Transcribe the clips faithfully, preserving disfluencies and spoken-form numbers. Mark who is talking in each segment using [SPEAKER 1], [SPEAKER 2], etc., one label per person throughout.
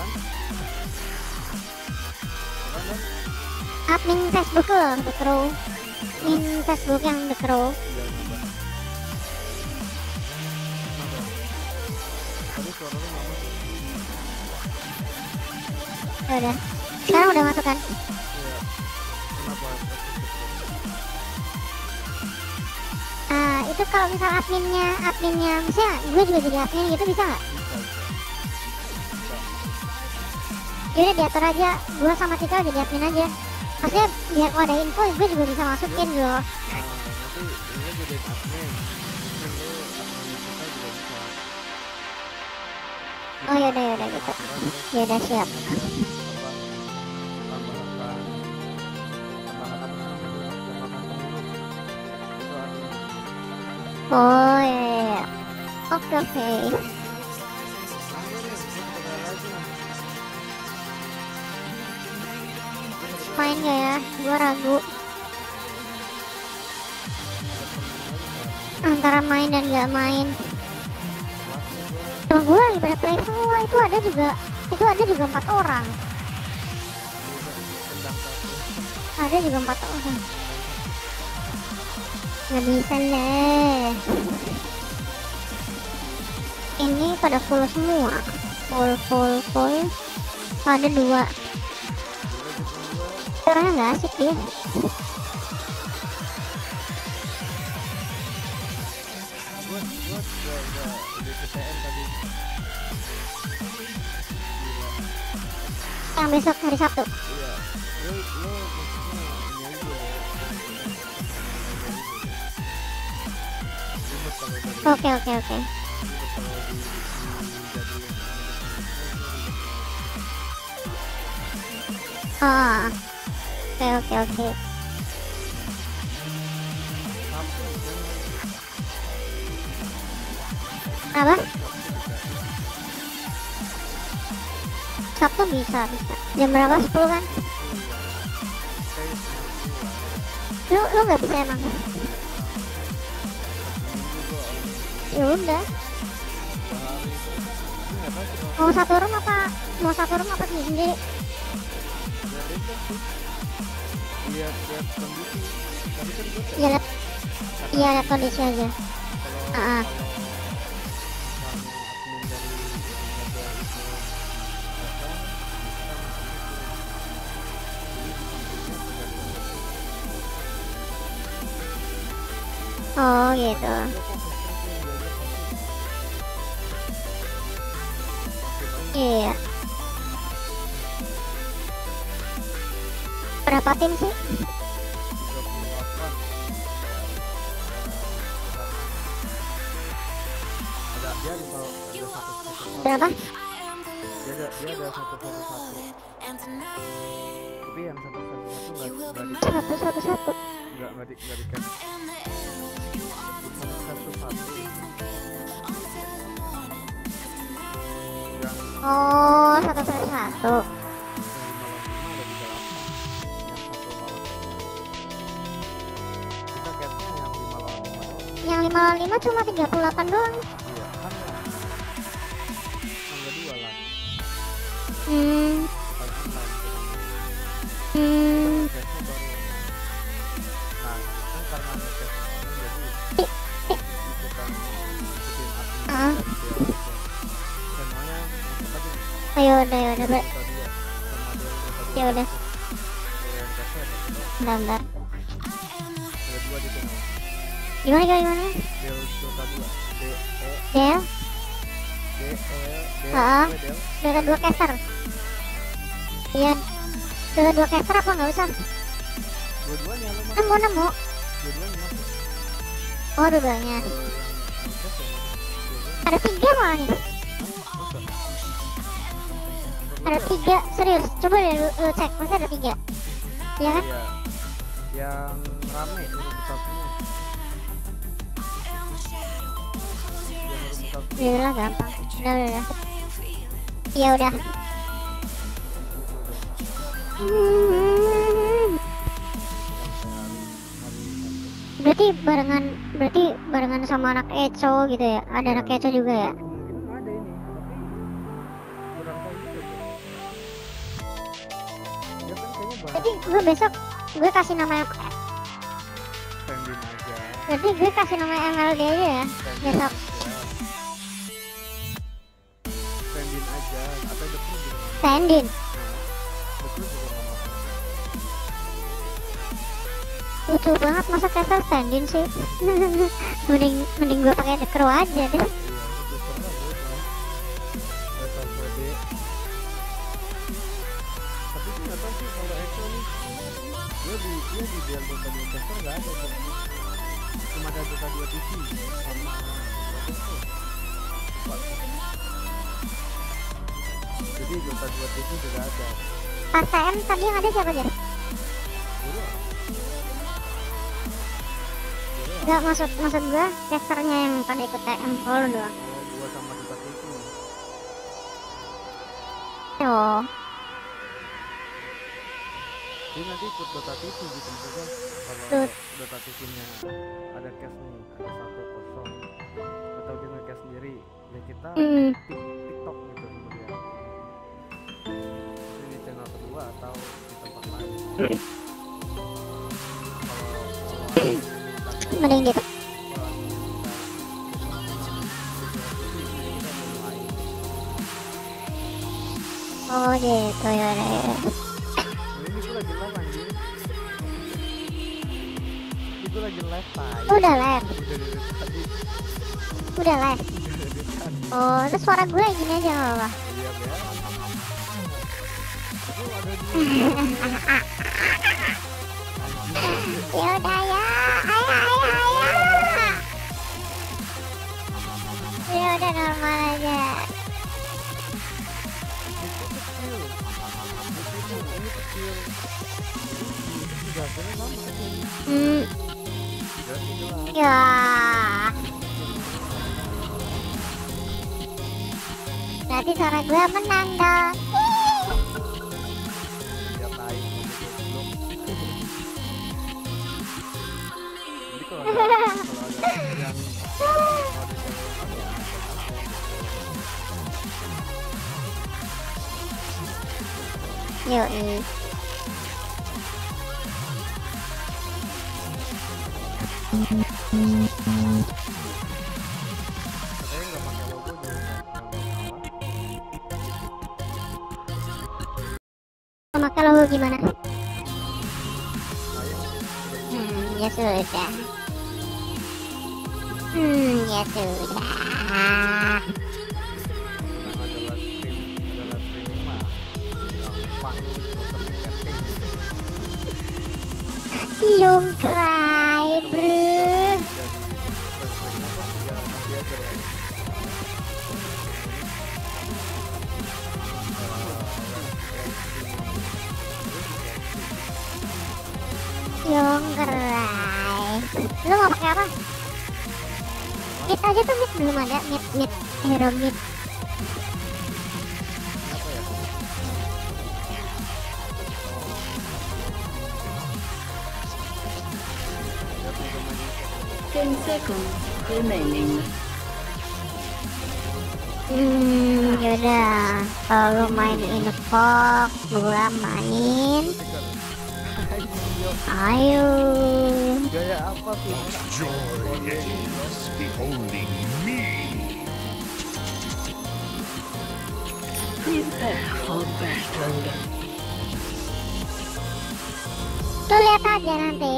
[SPEAKER 1] Admin Facebook loh, The Crow. Admin Facebook yang The Crow. Ya udah. Sekarang udah masuk kan? Ah, itu kalau misal adminnya, adminnya, misalnya gue juga jadi admin gitu bisa nggak? Yaudah diatur aja, gue sama Tika jadi admin aja. Maksudnya biar kalau ada info gue juga bisa masukin gitu loh. Oh yaudah yaudah gitu. Yaudah siap. Oh iya, iya. Oke oke. Main gak ya? Gue ragu antara main dan gak main. Cuma gue lagi pada play semua, itu ada juga, itu ada juga empat orang. Ada juga empat orang. Gak bisa deh. Ini pada full semua. Full full full. Ada dua. Orangnya gak asik dia. Yang besok hari Sabtu. Oke oke oke. Oh, oke oke oke. Apa? Sabtu bisa bisa. Jam berapa? sepuluh kan? Lu lu nggak bisa emang? Ya udah. Mau satu room apa? Mau satu room apa sih sendiri?
[SPEAKER 2] Lihat lihat kondisi. Tapi kan gue
[SPEAKER 1] Iya lihat. Iya lihat kondisi aja. Ah. Oh gitu. Iya. Berapa tim sih?
[SPEAKER 2] ada dia di kalau ada satu satu
[SPEAKER 1] Berapa?
[SPEAKER 2] dia ada dia ada satu satu satu tapi yang satu satu satu nggak nggak di
[SPEAKER 1] Satu satu satu.
[SPEAKER 2] nggak nggak di nggak di cancel. Satu satu satu yang
[SPEAKER 1] Oh satu satu satu.
[SPEAKER 2] yang lima lawan lima ada di dalam kita capnya yang lima lawan lima doang.
[SPEAKER 1] Yang lima lawan lima cuma tiga puluh delapan doang.
[SPEAKER 2] Iya kan yang kedua lah
[SPEAKER 1] Hmm.
[SPEAKER 2] paling online kita
[SPEAKER 1] Hmm.
[SPEAKER 2] capnya baru nah kan karena capnya jadi ikutan ikutin admin
[SPEAKER 1] Ah.
[SPEAKER 2] dan dia channelnya masuk aja nih.
[SPEAKER 1] Ayo udah ya udah ber.
[SPEAKER 2] Dota dua sama dia Dota dua
[SPEAKER 1] Ya udah.
[SPEAKER 2] yang capnya ada
[SPEAKER 1] Bentar bentar.
[SPEAKER 2] ada dua di channel
[SPEAKER 1] Gimana gimana gimana?
[SPEAKER 2] Del Dota dua D E
[SPEAKER 1] Del.
[SPEAKER 2] D E D
[SPEAKER 1] Ah.
[SPEAKER 2] E Del
[SPEAKER 1] Dota dua caster. Iya. Dota dua caster apa nggak usah?
[SPEAKER 2] dua-duanya lu
[SPEAKER 1] Nemu
[SPEAKER 2] masuk
[SPEAKER 1] nemu.
[SPEAKER 2] dua-duanya masuk
[SPEAKER 1] Oh dua-duanya.
[SPEAKER 2] kalau yang yang cap ya masuk dua-duanya
[SPEAKER 1] Ada tiga malah nih.
[SPEAKER 2] masuk
[SPEAKER 1] Ada tiga serius. Coba deh lu, lu cek masih ada tiga. Iya kan?
[SPEAKER 2] iya yang rame urut satunya yang urut satu
[SPEAKER 1] Ya udah gampang. Udah udah. udah. Ya udah. Hmm. Berarti barengan berarti barengan sama anak Eco gitu ya? Ada anak Eco juga ya?
[SPEAKER 2] mungkin ada ini tapi kurang tahu juga tuh coba.
[SPEAKER 1] Jadi gue besok gue kasih nama
[SPEAKER 2] Standin aja.
[SPEAKER 1] Jadi gue kasih nama M L D aja ya besok.
[SPEAKER 2] Standin aja. Atau depan juga.
[SPEAKER 1] Standin.
[SPEAKER 2] Betul juga nama.
[SPEAKER 1] Lucu banget masa Kevin standin sih. mending mending gue pakai The Crow aja deh.
[SPEAKER 2] Tapi gue nggak tahu sih kalau Echo nih. Gue di dia di Duel Dota Newcastle nggak ada tuh. Cuma ada Dota dua T V sama jadi Dota dua T V juga ada.
[SPEAKER 1] Pas T M tadi yang ada siapa aja?
[SPEAKER 2] Dulu
[SPEAKER 1] Gak maksud maksud gue casternya yang pada ikut T M full doang.
[SPEAKER 2] oh, gua sama Dota T V.
[SPEAKER 1] Oh,
[SPEAKER 2] Jadi nanti ikut Dota T V gitu maksudnya kalau
[SPEAKER 1] Tut.
[SPEAKER 2] Dota T V-nya ada cash nih, ada satu kosong atau dia nge-cash sendiri, ya kita
[SPEAKER 1] hmm.
[SPEAKER 2] tik- TikTok gitu sama dia. Jadi di channel kedua atau di tempat lain. Kalau kalau ada
[SPEAKER 1] mending gitu.
[SPEAKER 2] kalau ada yang minta kita mau mulai.
[SPEAKER 1] Oh gitu ya. Ya.
[SPEAKER 2] Ini gue lagi live anjing. Ini gue lagi live tay.
[SPEAKER 1] Udah live,
[SPEAKER 2] Udah dari tadi.
[SPEAKER 1] udah live.
[SPEAKER 2] Udah dari tadi.
[SPEAKER 1] Oh, terus suara gue gini aja nggak apa-apa.
[SPEAKER 2] Iya Bel. Itu ada di
[SPEAKER 1] Ya udah ya, ayo ayo ayo. Ya udah normal aja.
[SPEAKER 2] itu kecil. Di situ ini kecil. Jadi gasnya sama kecil.
[SPEAKER 1] Hmm,
[SPEAKER 2] Gasnya jelas.
[SPEAKER 1] ya. Berarti suara gue menang dong.
[SPEAKER 2] Ya tai belum. Jadi kalau ada kalau ada yang kalau ada yang
[SPEAKER 1] Yoi.
[SPEAKER 2] katanya nggak pakai logo juga nggak masalah.
[SPEAKER 1] Pakai logo gimana?
[SPEAKER 2] Saya
[SPEAKER 1] Hmm, ya sudah. Hmm, ya sudah.
[SPEAKER 2] memang adalah stream adalah streaming mah gampang untuk setting.
[SPEAKER 1] Don't cry, bro. Don't cry. Lu mau pakai apa? Mid aja tuh mid belum ada mid mid hero mid.
[SPEAKER 2] Apa ya?
[SPEAKER 3] ten seconds remaining.
[SPEAKER 1] Hmm, yaudah. Kalau lu main Infox, gua main. Ayo.
[SPEAKER 2] Gaya apa sih?
[SPEAKER 4] Joy is beholding me.
[SPEAKER 3] Prepare for battle.
[SPEAKER 1] Lu lihat aja nanti.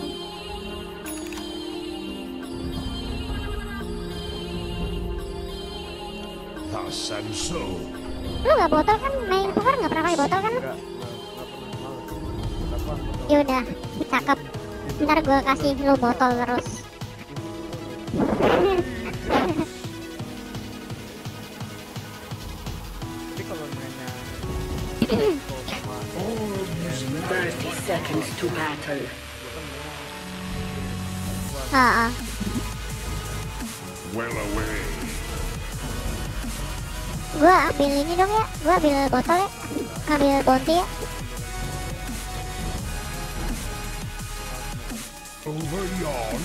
[SPEAKER 4] Thus and so.
[SPEAKER 1] Lu nggak botol kan? Main poker nggak pernah kali botol kan? lu?
[SPEAKER 2] Enggak, enggak pernah mau. Apa?
[SPEAKER 1] Yaudah, cakep. Ntar gua kasih lu botol terus.
[SPEAKER 2] Tapi kalau mainnya kalau sama
[SPEAKER 3] thirty seconds to battle.
[SPEAKER 1] Ah, ah.
[SPEAKER 4] Well away.
[SPEAKER 1] Gua ambil ini dong ya. Gua ambil botol ya. Ambil bounty ya.
[SPEAKER 4] Over yon.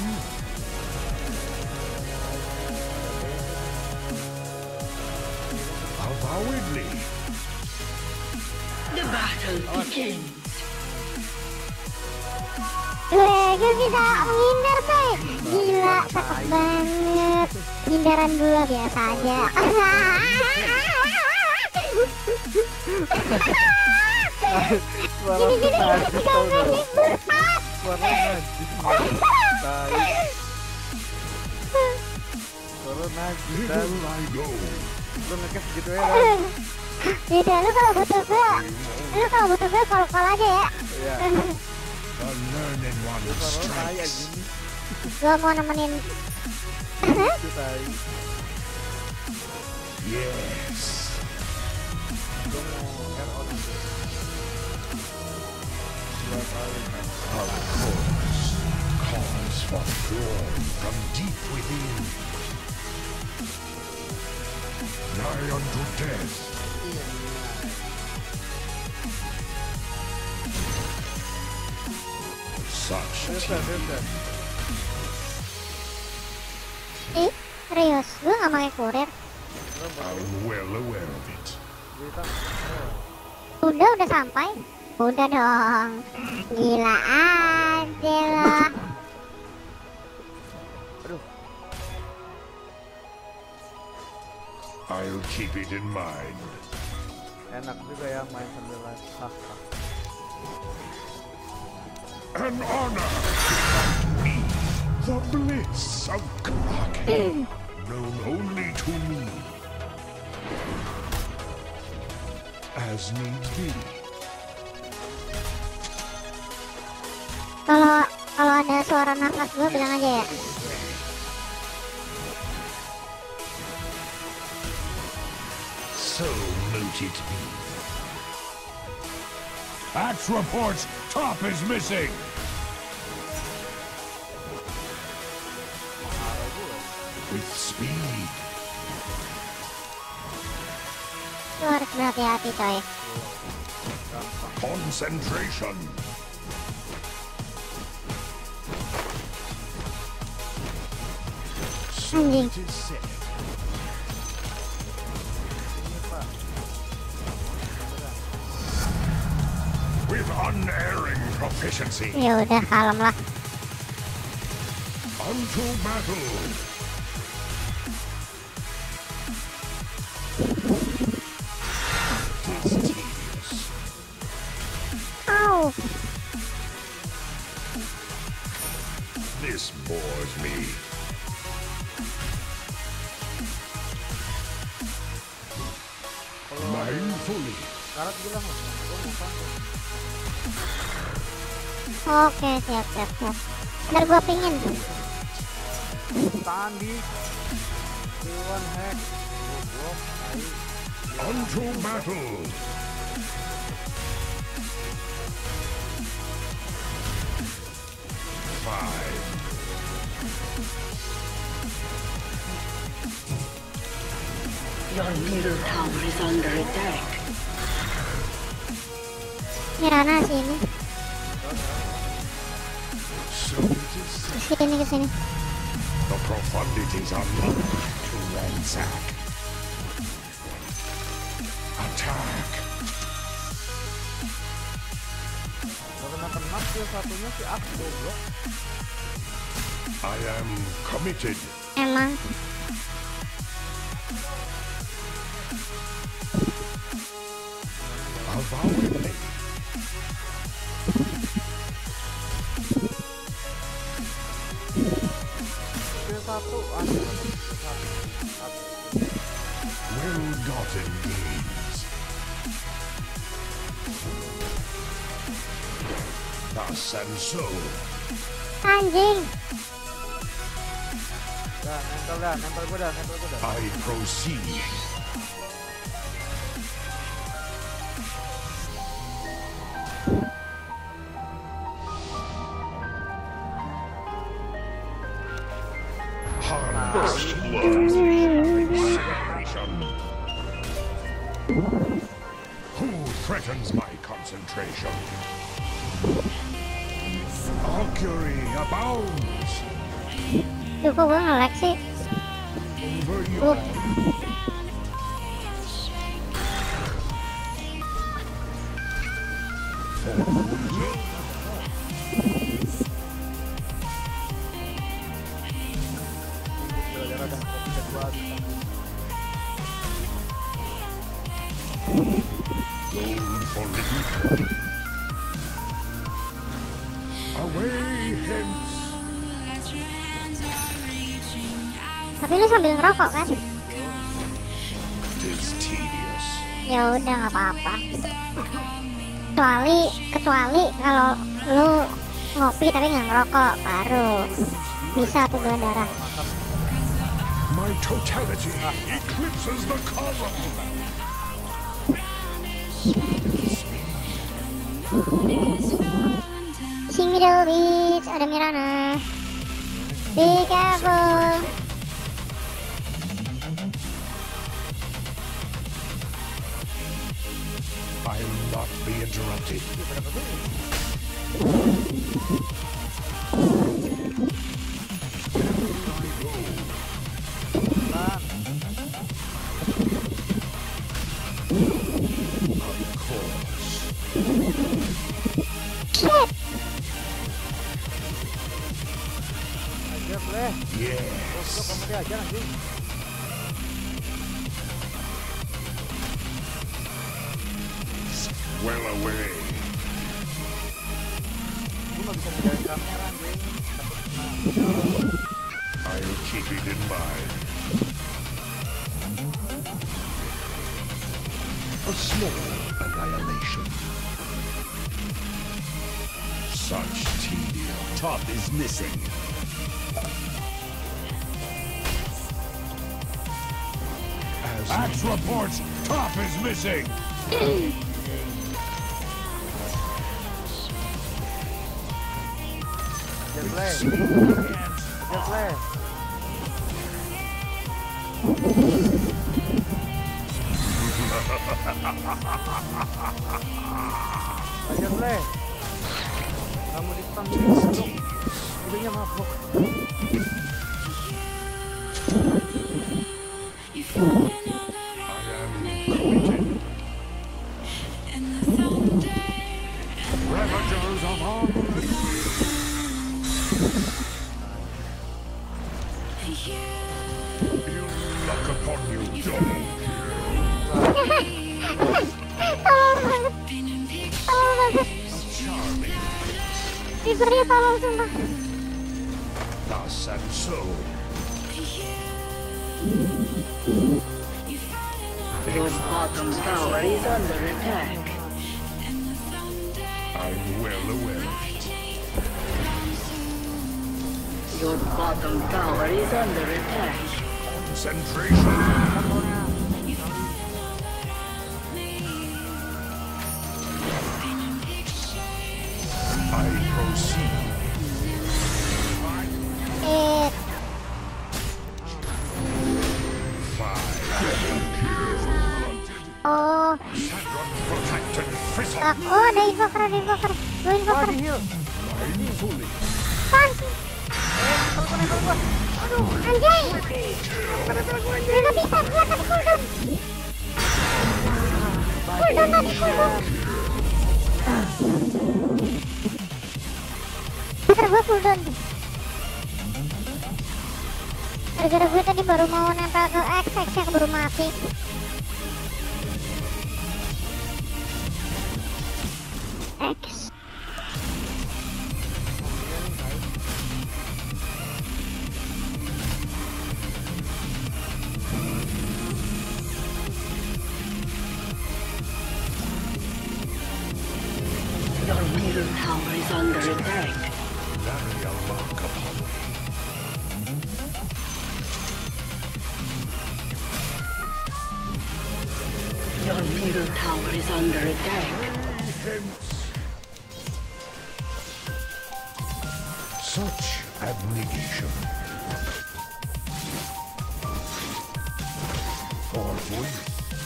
[SPEAKER 4] Avowedly.
[SPEAKER 3] The battle begins.
[SPEAKER 1] Gue, gue bisa menghindar, coy. Gila, cakep banget. Hindaran gue biasa aja.
[SPEAKER 2] Suara
[SPEAKER 1] Gini-gini,
[SPEAKER 2] najis tau
[SPEAKER 1] gak
[SPEAKER 2] gak?
[SPEAKER 1] nih, berat.
[SPEAKER 2] Suara najis. Tai. Suara najis dan
[SPEAKER 4] Hither I go.
[SPEAKER 2] lu ngekes gitu ya kan?
[SPEAKER 1] Tidak, lu kalau butuh gue, lu kalau butuh gue call-call aja ya.
[SPEAKER 2] Iya.
[SPEAKER 4] The learned one
[SPEAKER 2] Lu suara tai
[SPEAKER 4] strikes.
[SPEAKER 2] gini.
[SPEAKER 1] Gue mau nemenin.
[SPEAKER 2] Itu tai.
[SPEAKER 4] Yes.
[SPEAKER 2] Gua mau air on itu. Dua kali.
[SPEAKER 4] Of course. Calls for dawn from deep within. Nigh unto death. Such
[SPEAKER 2] Bisa,
[SPEAKER 4] teeth.
[SPEAKER 2] bisa.
[SPEAKER 1] Ih, serius, gue gak pakai kurir.
[SPEAKER 4] I'm well aware of it.
[SPEAKER 2] Kita.
[SPEAKER 1] Udah, udah sampai. Udah dong. Gila aja lah.
[SPEAKER 2] Aduh.
[SPEAKER 4] I'll keep it in mind.
[SPEAKER 2] Enak juga ya main sambil live. Hah, hah.
[SPEAKER 4] An honor me, the bliss of Kraken, known only to me. As needs be.
[SPEAKER 1] Kalau kalau ada suara nafas gue bilang aja ya.
[SPEAKER 4] So mote it be. Axe reports top is missing. With speed.
[SPEAKER 1] Lu harus berhati-hati coy.
[SPEAKER 4] Concentration. So
[SPEAKER 1] Anjing.
[SPEAKER 4] it is said. With unerring proficiency.
[SPEAKER 1] Ya udah, kalem lah.
[SPEAKER 4] Unto battle. Tis tedious.
[SPEAKER 1] Au.
[SPEAKER 4] This bores me. Mindfully.
[SPEAKER 2] Karat bilang loh, gua mau pakai.
[SPEAKER 1] Oke, siap, siap, siap. Ntar gue pingin.
[SPEAKER 2] Tandi. Dewan hack. Goblok. Tai.
[SPEAKER 4] Unto battle. Five.
[SPEAKER 3] Your middle tower is under attack.
[SPEAKER 1] Mirana sini,
[SPEAKER 4] So it is said.
[SPEAKER 1] kesini, kesini.
[SPEAKER 4] The profundities are mine to ransack. Attack.
[SPEAKER 2] Gak kena-kena skill satunya si Ak goblok.
[SPEAKER 4] I am committed.
[SPEAKER 1] Emang.
[SPEAKER 4] Avowedly.
[SPEAKER 2] Skill satu. Ah, skill satu. Satu.
[SPEAKER 4] Well-gotten gains. Thus and so.
[SPEAKER 1] Anjing.
[SPEAKER 2] Dah, nempel dah, nempel gua dah, nempel gua dah.
[SPEAKER 4] I proceed. Harvest blood. Celebration. Who threatens my concentration? Augury abounds.
[SPEAKER 1] Duh, kok gue nge-lag sih?
[SPEAKER 4] Over
[SPEAKER 1] Loh.
[SPEAKER 4] yon. Gold for little. Away hence.
[SPEAKER 1] Tapi lu sambil ngerokok kan?
[SPEAKER 4] Tis tedious.
[SPEAKER 1] Ya udah nggak apa-apa. Kecuali kecuali kalau lu ngopi tapi nggak ngerokok, baru bisa tuh gula darah.
[SPEAKER 4] My totality eclipses the cosmos.
[SPEAKER 1] Sing middle beach, ada Mirana. Be careful.
[SPEAKER 4] I'll not be interrupted. Of course.
[SPEAKER 1] Shit.
[SPEAKER 2] Aja boleh.
[SPEAKER 4] Yes.
[SPEAKER 2] Terus kamu dia aja nanti.
[SPEAKER 4] Well away.
[SPEAKER 2] Gue nggak bisa pegang kamera nih. Takut kena.
[SPEAKER 4] I'll keep it in mind. A small annihilation. Such tedium. Top is missing. As Axe reports, top is missing.
[SPEAKER 2] Aja boleh. Aja boleh. Aja boleh. Kamu dipanggil dong. Hidungnya mabuk.
[SPEAKER 4] Ravagers of harmony. You luck upon you, dog.
[SPEAKER 1] Tolong banget. Tolong banget.
[SPEAKER 4] Charming.
[SPEAKER 1] Fibernya tolong sumpah.
[SPEAKER 4] Thus and so.
[SPEAKER 3] Your bottom tower is under attack.
[SPEAKER 4] I'm well aware of it.
[SPEAKER 3] Your bottom tower is under attack.
[SPEAKER 4] Concentration. I proceed.
[SPEAKER 1] Eh,
[SPEAKER 4] Five.
[SPEAKER 1] oh,
[SPEAKER 4] Saturn protected fizzle.
[SPEAKER 1] ah, oh ada invoker, ada invoker. Gue
[SPEAKER 2] Wah,
[SPEAKER 1] invoker.
[SPEAKER 2] di heal.
[SPEAKER 4] Mindfully.
[SPEAKER 1] Pan. Aduh, anjay. Gue gak bisa, gue tadi cooldown. Cooldown tadi, cooldown. Bentar, gue cooldown. Gara-gara gue tadi baru mau nempel ke X, X-nya keburu mati. X.
[SPEAKER 3] Your middle tower is under attack.
[SPEAKER 4] Marry a mark upon me.
[SPEAKER 3] Your middle tower is under attack.
[SPEAKER 4] Hence. Such abnegation. Forthwith.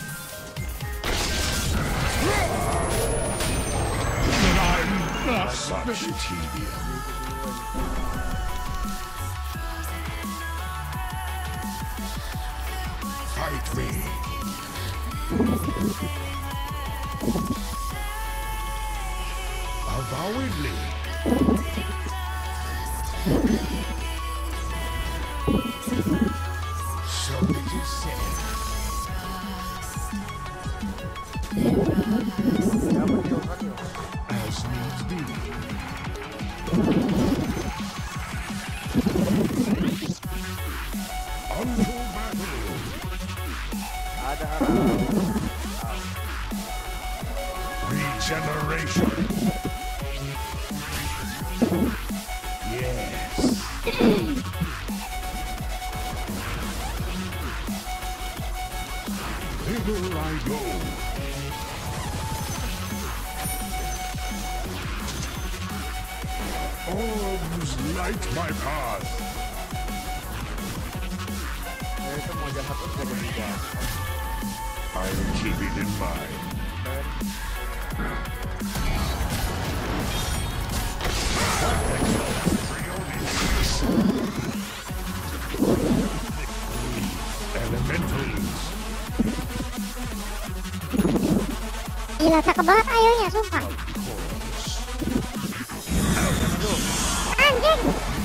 [SPEAKER 4] Then I'm not such tedium. Fight me. Avowedly. So it is said. As needs be. Unto battle.
[SPEAKER 2] Ada arah.
[SPEAKER 4] Regeneration. Yes. Hither I go. Orbs light my path.
[SPEAKER 2] Ya itu mau jahat pun gak jadi jahat.
[SPEAKER 4] I'll keep it in mind. Elementals.
[SPEAKER 1] Gila, cakep banget ayonya, sumpah. Anjing.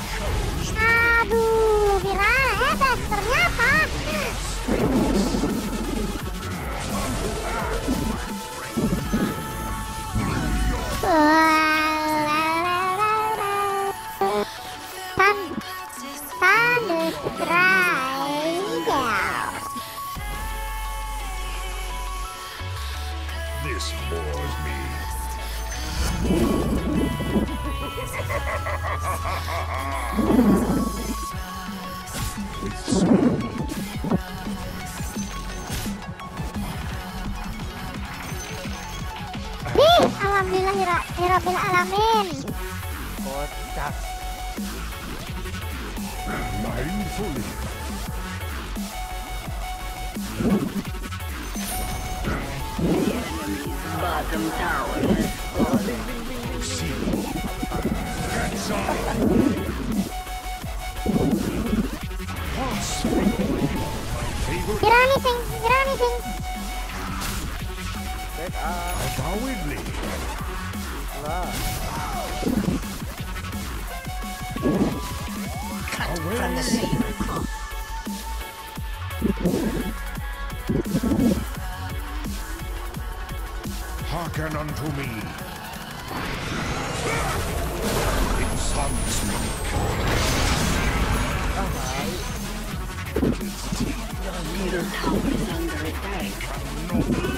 [SPEAKER 1] Aduh, Mira hebat ternyata. Tan, tandus
[SPEAKER 4] This bores me.
[SPEAKER 1] Ih, alhamdulillah hira, hirabil alamin.
[SPEAKER 2] Kocak.
[SPEAKER 4] Mindfully.
[SPEAKER 3] Bottom tower has fallen.
[SPEAKER 4] That's all. Favorite
[SPEAKER 1] Kirani sing, kirani sing.
[SPEAKER 2] Back up
[SPEAKER 4] avowedly.
[SPEAKER 2] lah.
[SPEAKER 3] From the sea.
[SPEAKER 4] Hearken unto me. It sons me.
[SPEAKER 3] Your middle tower is under attack.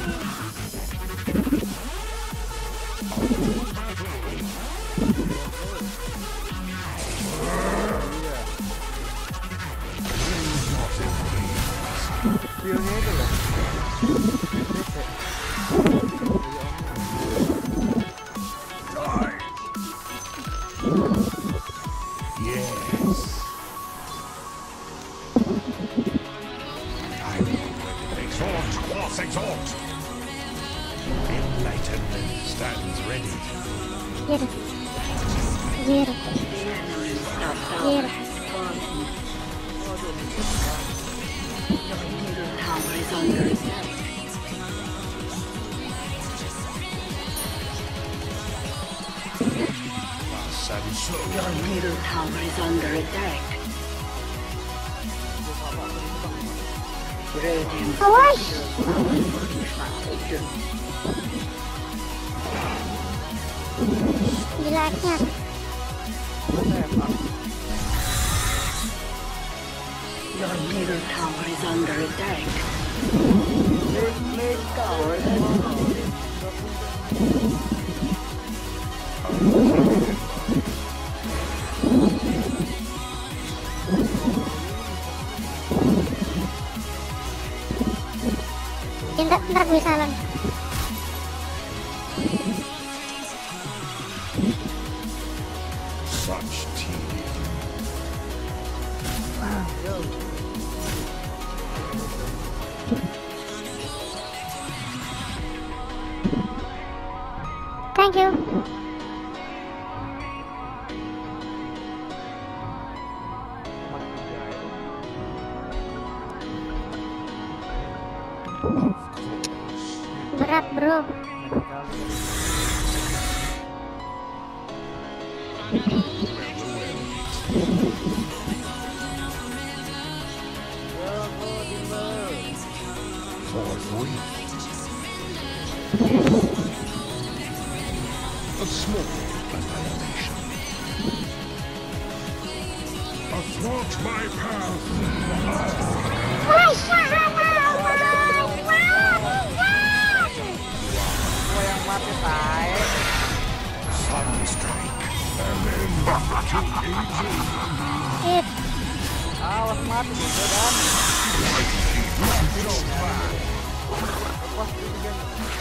[SPEAKER 2] Feel-nya itu loh.
[SPEAKER 4] Yes. I exhort, quas exhort. Enlightenment stands ready.
[SPEAKER 1] Jir. Jir.
[SPEAKER 3] Top tower
[SPEAKER 1] Jir.
[SPEAKER 3] has fallen. Your middle tower is under attack.
[SPEAKER 4] And so,
[SPEAKER 3] Your middle tower is under attack. Radiant
[SPEAKER 1] Awas.
[SPEAKER 3] fortified.
[SPEAKER 1] Gila nya.
[SPEAKER 3] Your middle tower is under attack. Mid tower has fallen.
[SPEAKER 1] Ntar, ntar gue salon.
[SPEAKER 4] such tedium.
[SPEAKER 1] Thank you. Berat bro.
[SPEAKER 4] Forthwith. A small annihilation. Athwart my path.
[SPEAKER 1] Masya Allah,
[SPEAKER 2] Gua yang mati tay.
[SPEAKER 4] Sunstrike. An end to ages.
[SPEAKER 1] Ip,
[SPEAKER 2] Awas mati gitu dan. Lepas itu kan.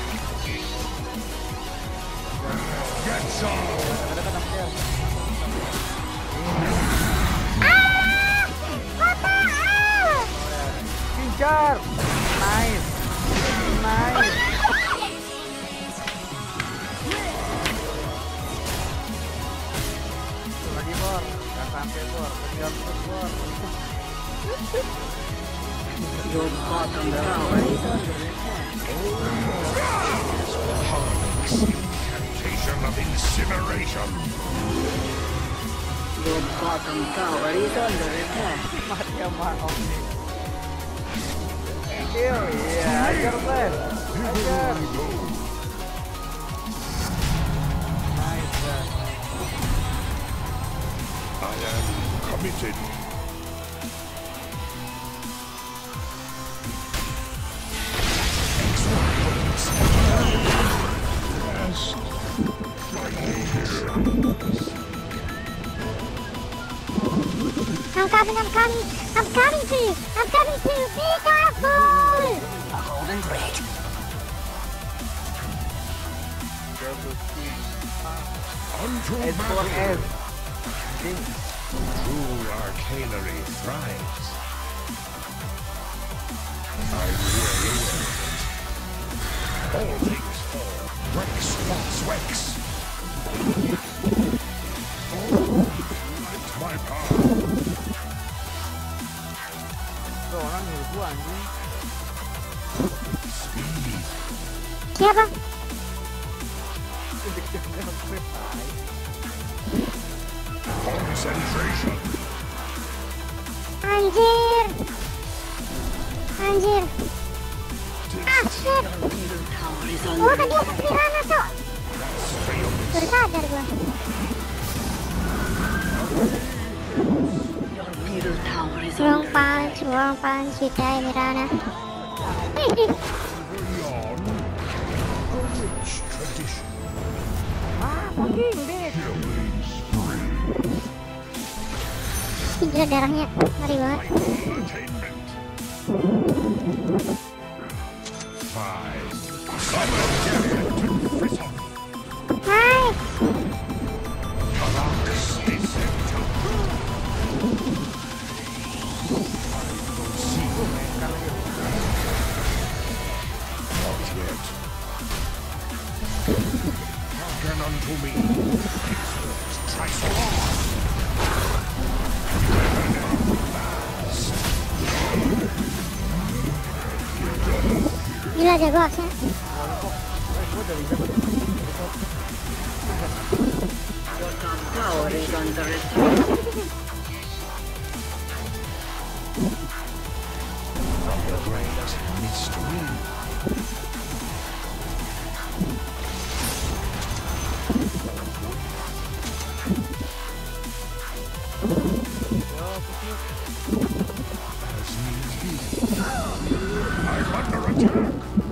[SPEAKER 4] Get some.
[SPEAKER 2] Ada kan upstairs. Pincar. Nice. Nice. Tuh lagi bor. Gak sampai bor. Kejar terus bor.
[SPEAKER 3] Your bottom tower is under attack.
[SPEAKER 4] Incantation of incineration.
[SPEAKER 3] Your bottom tower is under attack.
[SPEAKER 2] Mati sama Om. Kill. Iya, ajar Ben. Ajar. Nice Ben.
[SPEAKER 4] I am committed. Yes.
[SPEAKER 1] I'm coming, I'm coming, I'm coming to you, I'm coming to you, be careful!
[SPEAKER 3] Golden Red.
[SPEAKER 4] Unto
[SPEAKER 2] S four
[SPEAKER 4] battle.
[SPEAKER 2] S. Ding.
[SPEAKER 4] True arcanery thrives. I'm well aware. All things fall. Rex wants Rex. Light my path.
[SPEAKER 2] Tuh orang nyuruh gua anjing.
[SPEAKER 4] Speed.
[SPEAKER 1] Siapa?
[SPEAKER 2] Deg-degan gue tai.
[SPEAKER 4] Concentration.
[SPEAKER 1] Anjir! Anjir! Ah, shit!
[SPEAKER 3] Middle tower is
[SPEAKER 1] Oh,
[SPEAKER 3] under
[SPEAKER 1] tadi aku
[SPEAKER 3] attack.
[SPEAKER 1] piranha, Cok!
[SPEAKER 4] Failed.
[SPEAKER 1] Baru sadar gua.
[SPEAKER 3] Your middle tower is
[SPEAKER 1] Wrong
[SPEAKER 3] under
[SPEAKER 1] punch, wrong punch, you die, Mirana. Ih, ih.
[SPEAKER 4] Beyond. A rich tradition.
[SPEAKER 2] Ah, fucking bitch.
[SPEAKER 4] Killing spree.
[SPEAKER 1] Gila darahnya, ngeri banget.
[SPEAKER 4] Entertainment. Five. Summon death to Frithon.
[SPEAKER 1] Hai!
[SPEAKER 4] Karakas is sent to Not yet. Hearken unto me. Try so hard.
[SPEAKER 1] Gila jago aksnya.
[SPEAKER 2] Eh, gua dari siapa?
[SPEAKER 3] Your top tower is under attack.
[SPEAKER 4] The great mystery. As need be. I'm under attack.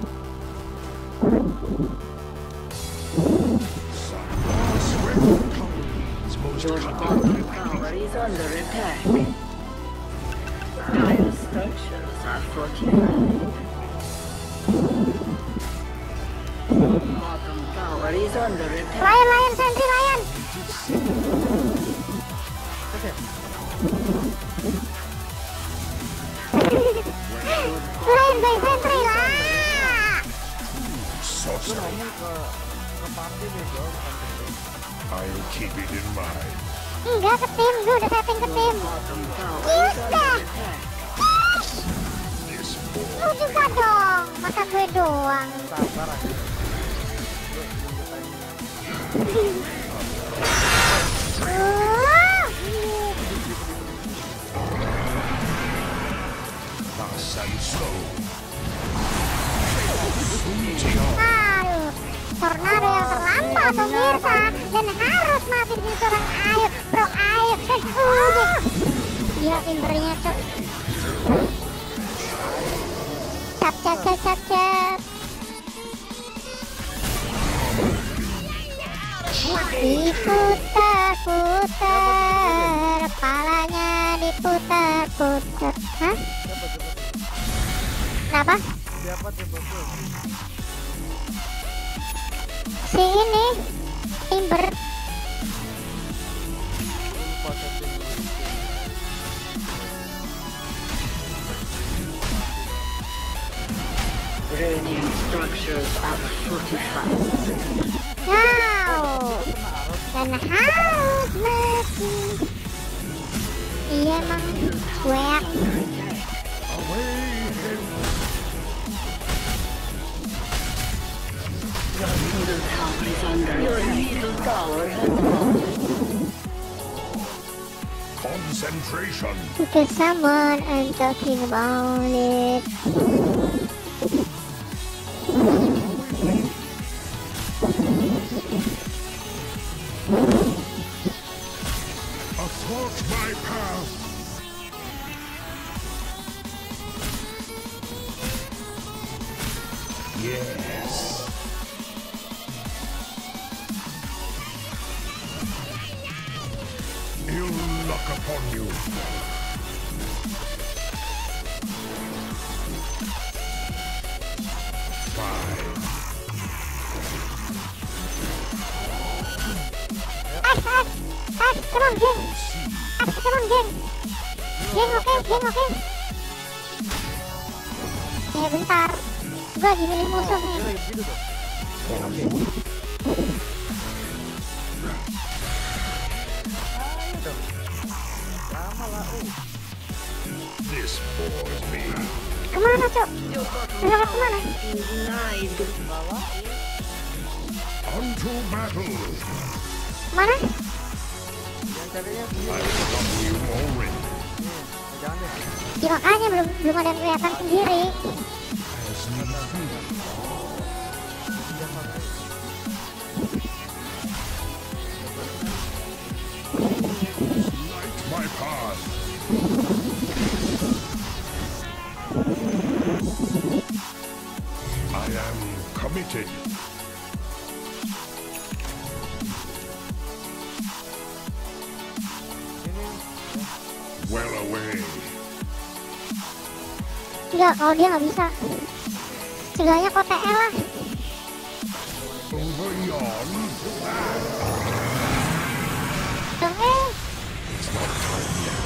[SPEAKER 4] Some swift colonies most
[SPEAKER 3] Your bottom
[SPEAKER 4] cunning.
[SPEAKER 3] tower is under attack. Dire structures are fortified. Bottom tower is under attack.
[SPEAKER 1] Lion, lion, sentry, lion! Lion by sentry lah!
[SPEAKER 4] Sorcery.
[SPEAKER 2] Ngomong ke ke party bego, bukan ke tim.
[SPEAKER 4] I'll keep it in mind.
[SPEAKER 1] Enggak, ke tim, gue udah setting ke tim.
[SPEAKER 3] Bottom tower is under attack.
[SPEAKER 4] This boy.
[SPEAKER 1] Lu juga dong, masa gue doang.
[SPEAKER 2] Sabar aja. Gua nunggu timingnya.
[SPEAKER 1] Uh,
[SPEAKER 4] Fast and slow.
[SPEAKER 1] Aduh, tornado yang terlampau. pemirsa, dan harus mati di seorang ayo, bro ayo, dan udah. Gila timbernya cok. Cap cap cap cap cap. Diputar-putar, kepalanya diputar-putar. Hah? Kenapa?
[SPEAKER 2] Siapa tembaknya?
[SPEAKER 1] Si ini Timber.
[SPEAKER 2] Lupa tapi
[SPEAKER 3] Radiant structures are fortified.
[SPEAKER 1] Wow. Dan harus mati. Iya emang weak.
[SPEAKER 3] Your middle tower is under Your middle tower has fallen.
[SPEAKER 4] Concentration.
[SPEAKER 1] Because someone I'm talking about it.
[SPEAKER 4] Athwart my path. Yes. Ill luck upon you. Five.
[SPEAKER 1] As, as, as, come on, geng. As, come on, geng. Geng, oke, geng, oke. Eh, bentar. Gua lagi milih musuh nih.
[SPEAKER 2] dia lagi begitu tuh. Oke. Ayo dong. Lama lah, oh.
[SPEAKER 4] This bores me.
[SPEAKER 1] Kemana, Cok? Berangkat kemana?
[SPEAKER 3] Denied.
[SPEAKER 2] Bawah.
[SPEAKER 4] Unto battle.
[SPEAKER 1] Mana?
[SPEAKER 2] Yang carinya
[SPEAKER 4] I love you already.
[SPEAKER 2] nih, jangan deh.
[SPEAKER 1] Ya makanya belum belum ada yang kelihatan sendiri.
[SPEAKER 4] As need be.
[SPEAKER 2] Jangan pakai.
[SPEAKER 4] Light my path. I am committed.
[SPEAKER 2] Ini
[SPEAKER 4] Well away.
[SPEAKER 1] Enggak, kalau dia nggak bisa. Segalanya kok T L lah.
[SPEAKER 4] Over yon.
[SPEAKER 1] Dong, eh.
[SPEAKER 4] It's not time yet.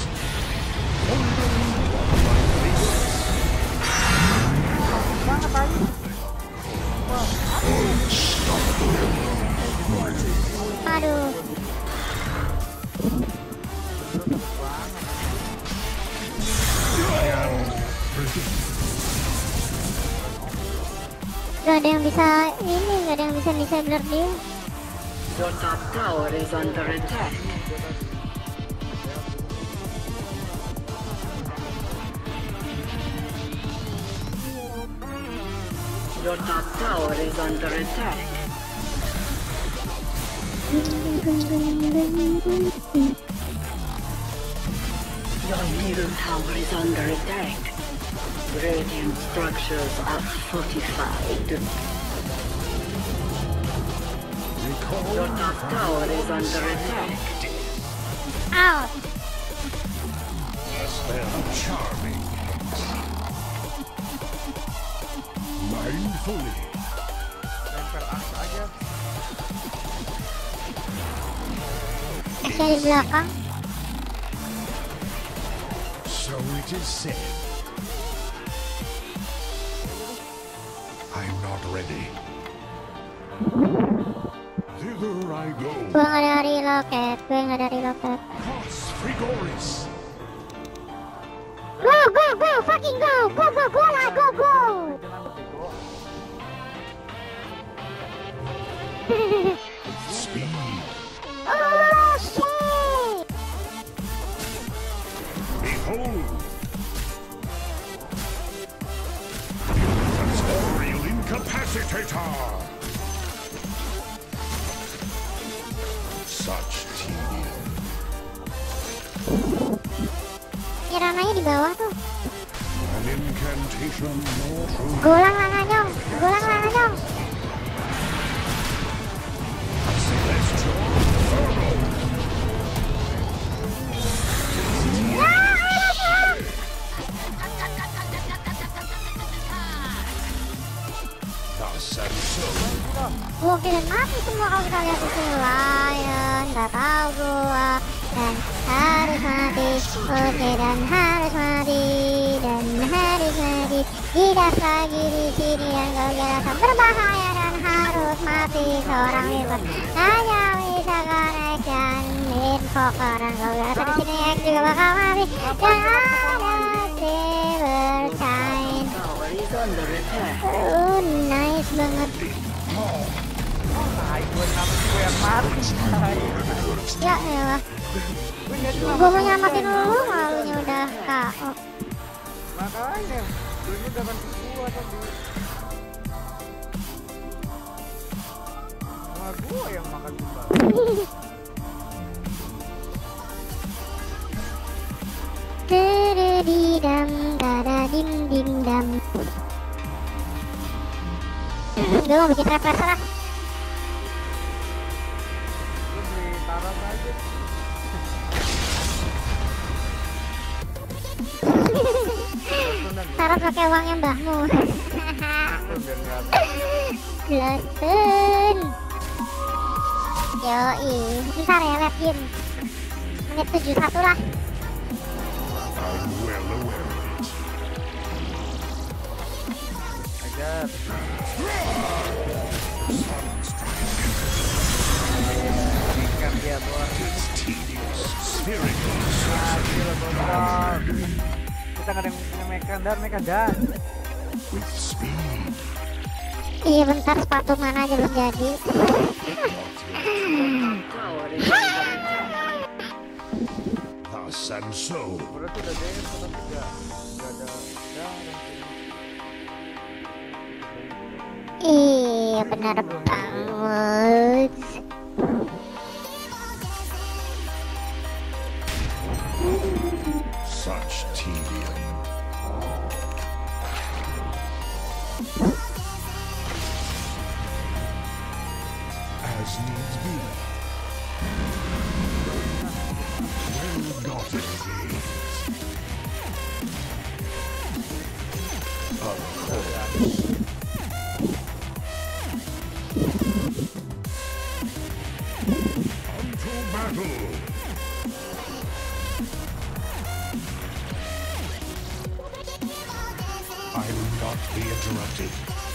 [SPEAKER 2] banget aja.
[SPEAKER 1] Aduh.
[SPEAKER 4] I am ready.
[SPEAKER 1] Gak ada yang bisa ini, gak ada yang bisa disabler dia.
[SPEAKER 3] Your top tower is under attack. Your top tower is under attack. Your middle tower is under attack. Radiant structures are fortified. Your top tower is under attack.
[SPEAKER 1] Out.
[SPEAKER 4] Spell charming. Mindfully.
[SPEAKER 2] Tempel aks aja.
[SPEAKER 1] Asya di belakang.
[SPEAKER 4] So it is said. I'm not ready. Thither I go.
[SPEAKER 1] Gue gak ada reloket, gue gak ada reloket.
[SPEAKER 4] Cross Frigoris.
[SPEAKER 1] Go, go, go, fucking go, go, go, go lah, go, go.
[SPEAKER 4] Speed.
[SPEAKER 1] Oh shit.
[SPEAKER 4] Behold. Sensorial incapacitator. Such tedium.
[SPEAKER 1] Pirananya di bawah tuh.
[SPEAKER 4] An incantation more true.
[SPEAKER 1] Gulang lana nyong, gulang lana nyong.
[SPEAKER 4] Celestial inferno. Thus and so.
[SPEAKER 1] Mungkin mati semua kalau kita lihat itu Lion, nggak tahu gua dan harus mati, oke dan harus mati dan harus mati. Tidak lagi di sini dan kau rasa berbahaya dan harus mati seorang itu hanya bisa connect dan invoker dan kau rasa di sini X juga bakal mati dan ada Silver Shine.
[SPEAKER 3] Tower is under attack.
[SPEAKER 1] Oh nice banget.
[SPEAKER 2] Tai gue kenapa sih gue yang mati? Tai.
[SPEAKER 1] Ya elah,
[SPEAKER 2] Gue nggak cuma
[SPEAKER 1] gue mau nyamatin lu malunya udah K O.
[SPEAKER 2] makanya. Ini udah kan gua tadi. Malah gua yang makan tumbal.
[SPEAKER 1] Dededidam, dadadim dim dam. Gue mau bikin refresher lah.
[SPEAKER 2] Lu beli taras aja.
[SPEAKER 1] Taruh pakai uangnya mbahmu.
[SPEAKER 2] Tuh, biar nggak
[SPEAKER 1] Lesen. Yoi, ntar ya liat game. Menit tujuh puluh satu lah.
[SPEAKER 4] I'm well aware of it.
[SPEAKER 2] ajar. Ikan dia bos.
[SPEAKER 4] It's tedious, spherical,
[SPEAKER 2] Hasil bos. Kita nggak ada yang punya mekan dan mekan dan.
[SPEAKER 4] with speed.
[SPEAKER 1] Iya bentar, sepatu mana aja belum jadi.
[SPEAKER 3] Tower is under attack.
[SPEAKER 4] Thus and so.
[SPEAKER 2] Berarti udah deh, tapi nggak nggak ada jarang.
[SPEAKER 1] Iya benar banget.
[SPEAKER 4] Such tedium. As needs be. Well gotten gains. Of course. Unto battle. I will not be interrupted.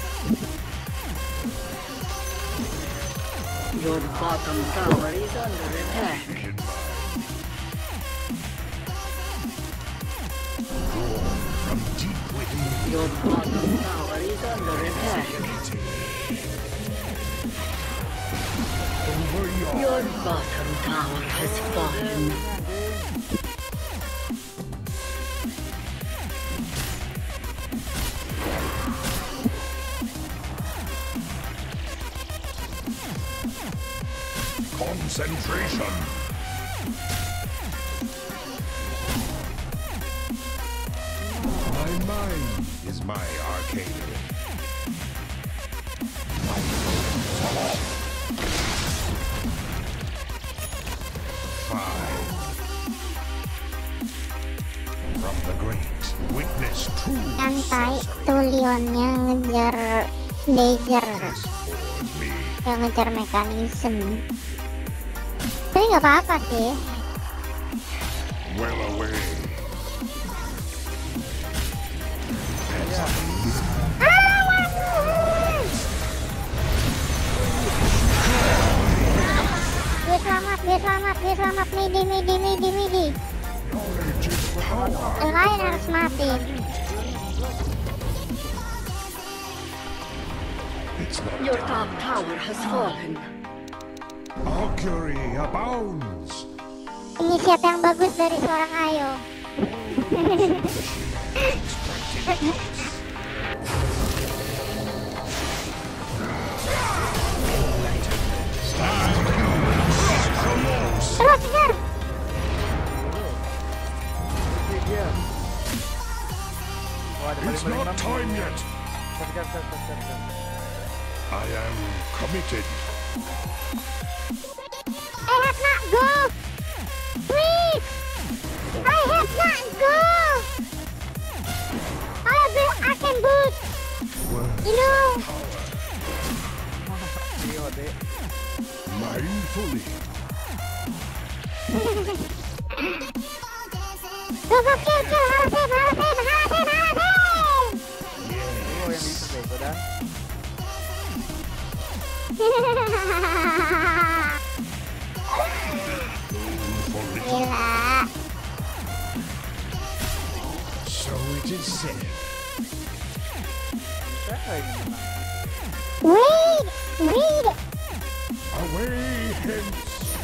[SPEAKER 3] Your bottom tower is under attack.
[SPEAKER 4] In mind. Drawn from deep within.
[SPEAKER 3] Your bottom tower is under attack.
[SPEAKER 4] Over
[SPEAKER 3] Your
[SPEAKER 4] yonder.
[SPEAKER 3] bottom tower has fallen.
[SPEAKER 4] Concentration. My mind is my arcade. My focus. Five. From the great, witness true
[SPEAKER 1] Santai,
[SPEAKER 4] sorcery.
[SPEAKER 1] tuh Leonnya ngejar Dagger,
[SPEAKER 4] This bores me.
[SPEAKER 1] yang ngejar mekanisme. Tapi nggak apa-apa sih.
[SPEAKER 4] Well away.
[SPEAKER 1] Dia selamat, dia selamat, dia selamat. Midi, midi, midi, midi.
[SPEAKER 4] Knowledge is power.
[SPEAKER 1] Yang lain harus mati.
[SPEAKER 4] It's not
[SPEAKER 3] Your top tower has fallen.
[SPEAKER 4] Valkyrie abounds.
[SPEAKER 1] Inisiat yang bagus dari seorang Ayo.
[SPEAKER 4] Stand from committed.
[SPEAKER 1] I have not go. Please. I have not go. I have the Arcane boost. You know.
[SPEAKER 2] Iya, Dek.
[SPEAKER 4] Mindfully.
[SPEAKER 1] Go go kill kill Harasem Harasem Harasem Harasem.
[SPEAKER 2] Oh, yang itu bego dah.
[SPEAKER 1] Gila.
[SPEAKER 4] So it is said.
[SPEAKER 2] Siapa ini menang?
[SPEAKER 1] Wait, wait.
[SPEAKER 4] Away hence.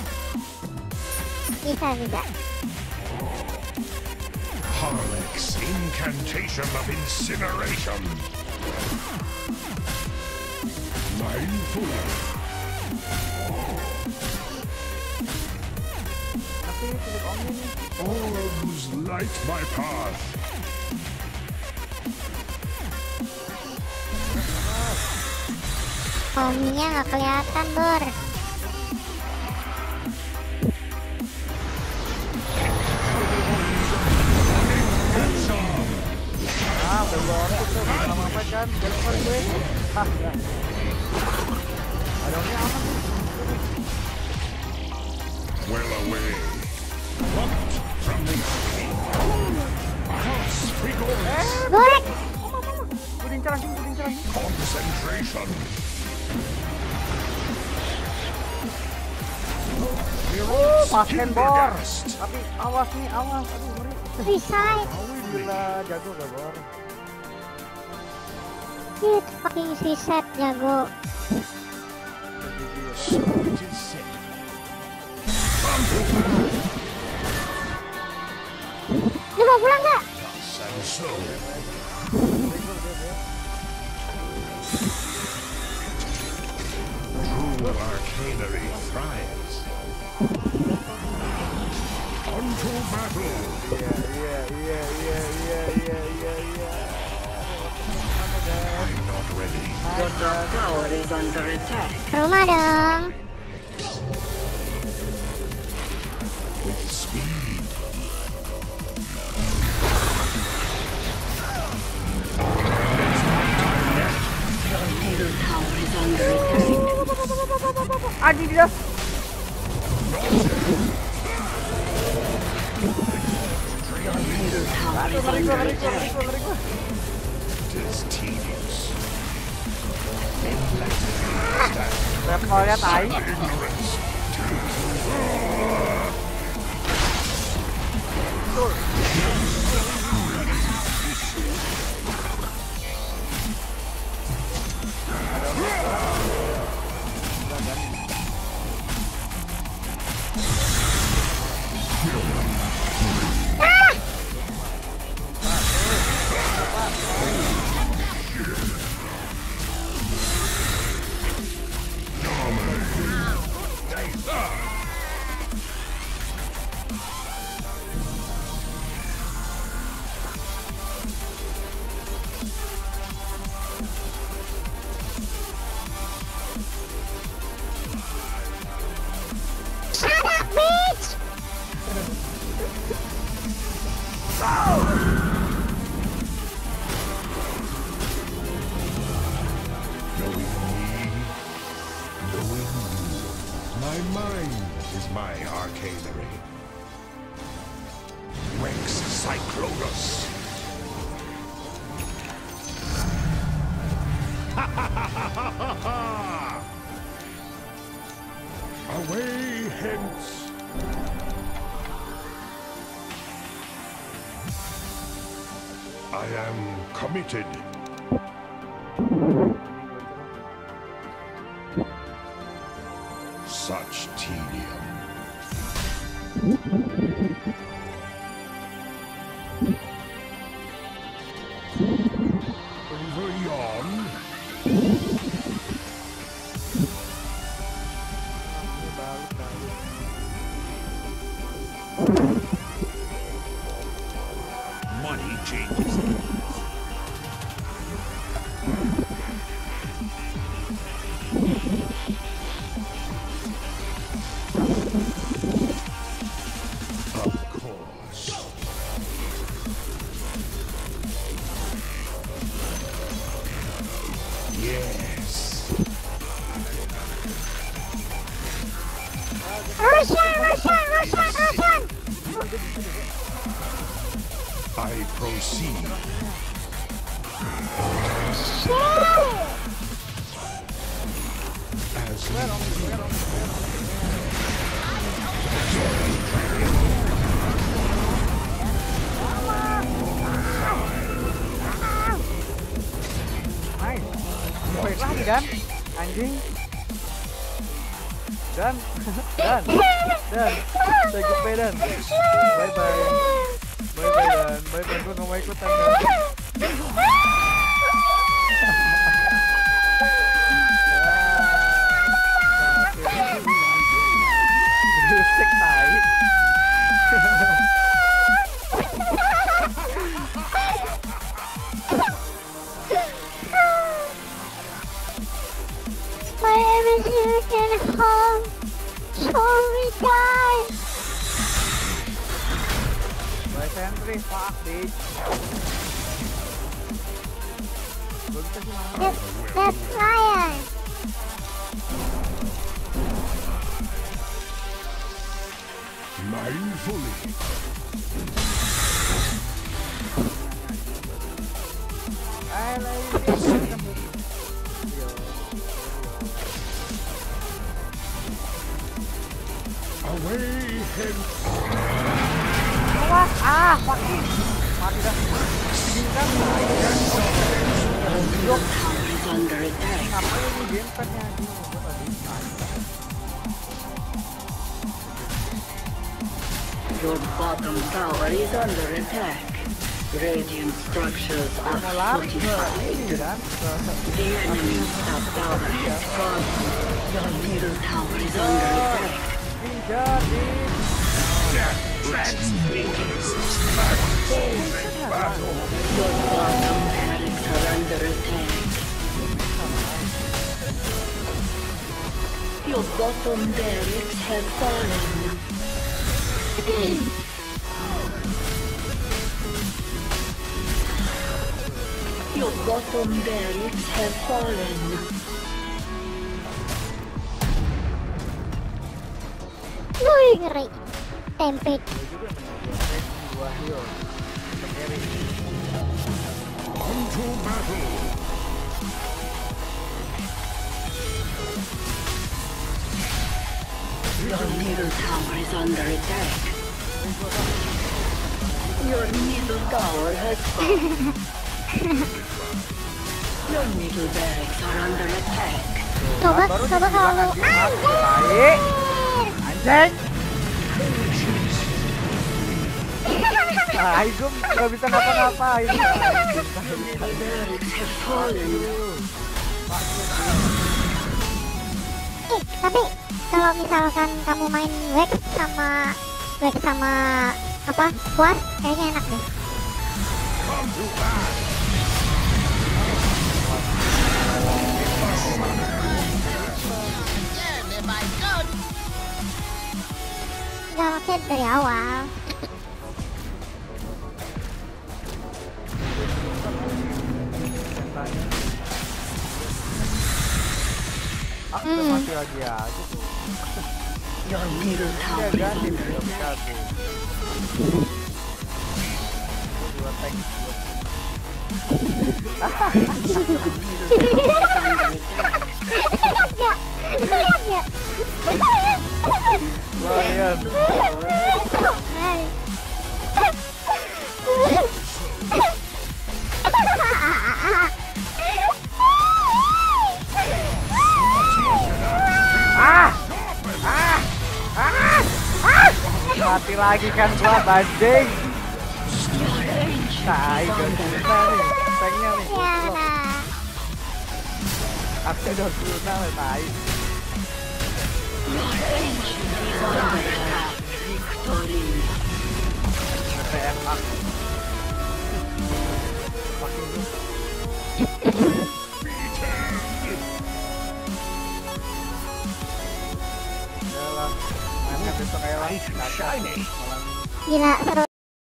[SPEAKER 1] Bisa bisa.
[SPEAKER 4] Harlech's incantation of incineration. Mindfully.
[SPEAKER 2] Tapi kulit omnya nih.
[SPEAKER 4] Orbs light my path.
[SPEAKER 1] Omnya nggak kelihatan, Bor.
[SPEAKER 2] Ah, udah gua order tuh, bukan apa-apa kan, jalan gue. Ah, ya. Ada omnya aman nih.
[SPEAKER 4] Well away. Plucked from the cross figures.
[SPEAKER 1] Gorek.
[SPEAKER 2] Gue diincar anjing, gue diincar anjing.
[SPEAKER 4] Concentration.
[SPEAKER 2] Oh, paken Bor. Tapi awas nih, awas. Aduh, ngeri.
[SPEAKER 1] Suicide.
[SPEAKER 2] Gila, jago gak Bor?
[SPEAKER 1] Shit, fucking suicide jago.
[SPEAKER 4] So it is said.
[SPEAKER 1] Lu mau pulang nggak?
[SPEAKER 4] And so. True arcanery thrives. Unto battle.
[SPEAKER 2] Iya, iya, iya, iya, iya, iya, iya, iya. Mana guys?
[SPEAKER 4] I'm not ready.
[SPEAKER 3] Your top tower is under attack.
[SPEAKER 1] Rumah dong.
[SPEAKER 4] With speed.
[SPEAKER 3] Your middle tower is under attack.
[SPEAKER 2] Adi dia.
[SPEAKER 3] Your middle tower is
[SPEAKER 2] Lari gua,
[SPEAKER 3] under
[SPEAKER 2] lari gua, lari
[SPEAKER 3] attack.
[SPEAKER 2] gua, lari gua.
[SPEAKER 4] It is tedious.
[SPEAKER 2] Levelnya tai.
[SPEAKER 4] Ignorance.
[SPEAKER 1] Shut up, bitch!
[SPEAKER 4] Knowing me, knowing you. My mind is my arcanery. Rex Cyclonus. Ha ha ha ha ha ha! Away hence! I am committed. Such tedium. Over yon.
[SPEAKER 2] Ini balik balik.
[SPEAKER 4] Money changes.
[SPEAKER 1] Roshan, Roshan, Roshan, Roshan.
[SPEAKER 4] I proceed.
[SPEAKER 1] Shit.
[SPEAKER 4] As
[SPEAKER 2] Nice. Baik lagi dan anjing. Dan dan dan saya goodbye dan bye bye bye bye dan bye bye gue nggak mau ikutan dan Berisik tai.
[SPEAKER 1] My everything in home. Sorry, guys.
[SPEAKER 2] Bye sentry, fuck bitch. Gue bisa sih mana?
[SPEAKER 1] That's, that's Ryan.
[SPEAKER 4] mindfully.
[SPEAKER 2] I like it.
[SPEAKER 4] Away hence.
[SPEAKER 2] Awas, ah, fucking mati dah. Tinggal
[SPEAKER 3] Your tower is under attack.
[SPEAKER 2] ngapain ini gamepadnya anjing? Gua tadi
[SPEAKER 3] Your bottom tower is under attack. Radiant structures are
[SPEAKER 2] mau lari ke ini
[SPEAKER 3] fortified.
[SPEAKER 2] kan?
[SPEAKER 3] The enemy's top tower has fallen. Your middle tower is under attack.
[SPEAKER 2] Kejar di
[SPEAKER 3] Your bottom barracks are under attack. Your bottom barracks have fallen. Your bottom barracks have fallen.
[SPEAKER 1] Wih, ngeri. Tempe.
[SPEAKER 2] dua heal. Carry.
[SPEAKER 4] Unto battle.
[SPEAKER 3] Your middle tower is under attack. Your middle tower has fallen. Your middle barracks are under attack.
[SPEAKER 1] Coba,
[SPEAKER 2] Baru
[SPEAKER 1] coba kalau lu.
[SPEAKER 2] dibilang anjing mati, tai. Anjing. Ah, gue nggak bisa ngapa-ngapain.
[SPEAKER 3] Your middle barracks have fallen.
[SPEAKER 1] Eh, tapi kalau misalkan kamu main Wex sama Wex sama apa? Kuas, kayaknya enak deh.
[SPEAKER 4] Come to pass.
[SPEAKER 1] Nggak maksud dari awal.
[SPEAKER 2] Ah, udah mati lagi aja tuh.
[SPEAKER 3] Your middle
[SPEAKER 2] Dia
[SPEAKER 3] tower is
[SPEAKER 2] ganti
[SPEAKER 3] under
[SPEAKER 2] belum
[SPEAKER 3] attack.
[SPEAKER 2] jago. Gua dua tank buat
[SPEAKER 1] Lihat ya, lihat ya.
[SPEAKER 2] lumayan. Ah! Ah! Ah! Ah! Mati lagi kan gua banding. Tai gak bisa nih. Tanknya nih.
[SPEAKER 1] Ya, nah.
[SPEAKER 2] Aku udah guna nih, tai.
[SPEAKER 3] Victory.
[SPEAKER 2] P M A. Fucking lu. Yalah, mainnya besok kayak lah.
[SPEAKER 4] Bright and shiny.
[SPEAKER 2] Malam
[SPEAKER 1] Gila, seru.